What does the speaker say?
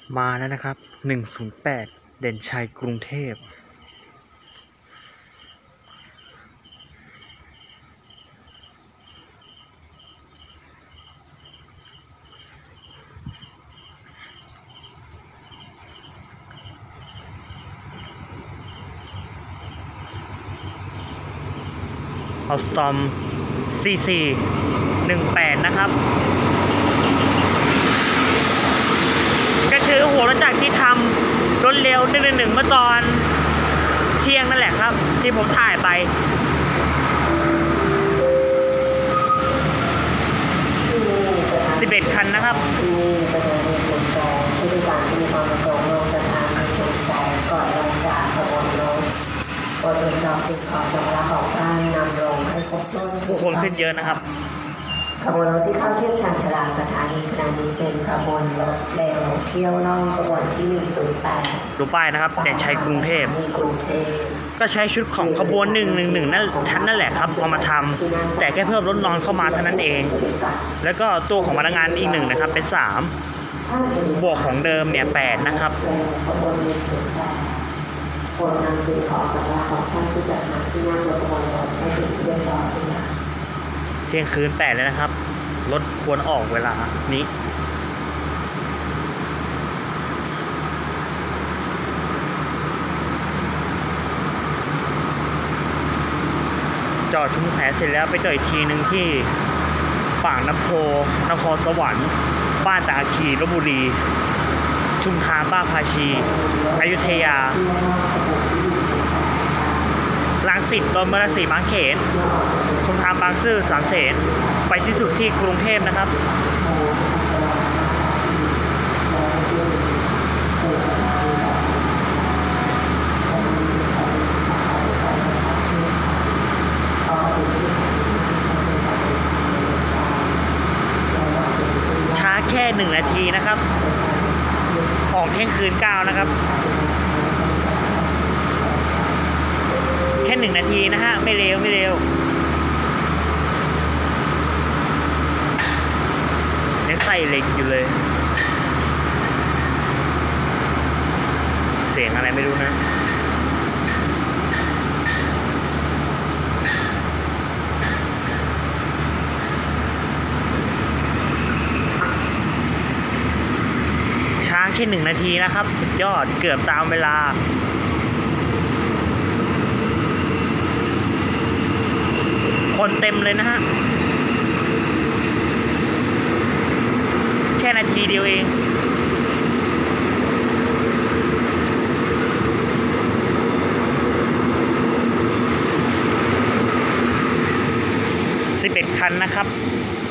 มาแล้วนะครับ108เด่นชัยกรุงเทพเอาสตอม CC 18นะครับก็คือหัวรถจักรที่ทำรถเร็ว111เมื่อตอนเที่ยงนั่นแหละครับที่ผมถ่ายไป11คันนะครับที่ประชาชนสนใจผู้โดยสารที่มีความประสงค์ลงสถานีสนใจก่อนลงจากขบวนรถโปรดตรวจสอบสิ่งของสัมภาระของท่านนำลงให้ครบถ้วนผู้คนขึ้นเยอะนะครับขบวนรถที่เข้าเทียบชานชลาสถานีขณะนี้เป็นขบวนรถเร็วเที่ยวล่องขบวนที่108 ดูป้ายนะครับเด่นชัยกรุงเทพก็ใช้ชุดของขบวน111นั่นแหละครับเอามาทำแต่แค่เพิ่มรถนอนเข้ามาเท่านั้นเองแล้วก็ตัวของพนักงานอีก1นะครับเป็น3บวกของเดิมเนี่ย8นะครับโปรดนำสิ่งของสัมภาระของท่านที่จัดหาที่นั่งรถขบวนรถให้ถึงเรียบร้อยเที่ยงคืน8เลยนะครับรถควรออกเวลานี้จอดชุมแสเสร็จแล้วไปจอดอีกทีหนึ่งที่ปากน้ำโพนครสวรรค์บ้านตาคีลพบุรีชุมทางบ้านภาชีอยุธยารังสิต ดอนเมือง รังสิต บางเขนชุมทางบางซื่อ สามเสนไปสิ้นสุดที่กรุงเทพนะครับช้าแค่1นาทีนะครับออกเที่ยงคืน9นะครับแค่1นาทีนะฮะไม่เร็วยังใส่เหล็กอยู่เลยเสียงอะไรไม่รู้นะช้าแค่1นาทีนะครับสุดยอดเกือบตามเวลาคนเต็มเลยนะฮะแค่นาทีเดียวเอง11คันนะครับ